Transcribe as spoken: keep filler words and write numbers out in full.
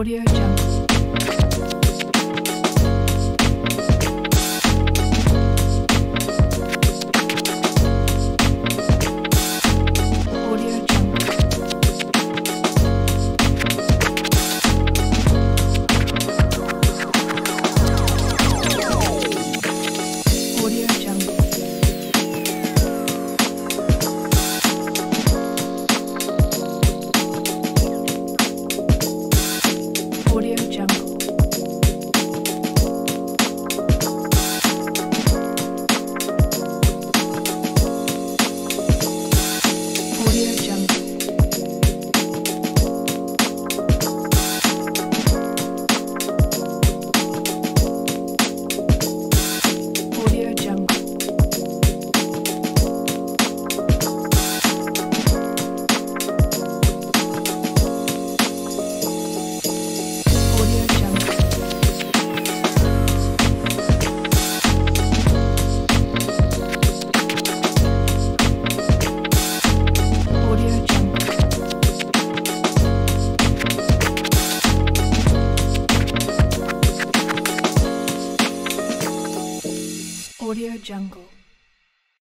Audio Jungle. Audio Jungle. Audio Jungle. Audio Jungle. Audio Jungle. Audio Jungle. Audio Jungle. Audio Jungle. Audio Jungle.